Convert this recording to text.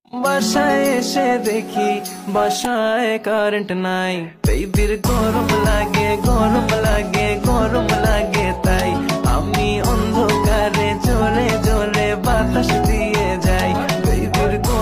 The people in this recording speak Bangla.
বাসায় এসে দেখি বাসায় কারেন্ট নাই, বেবির গরম লাগে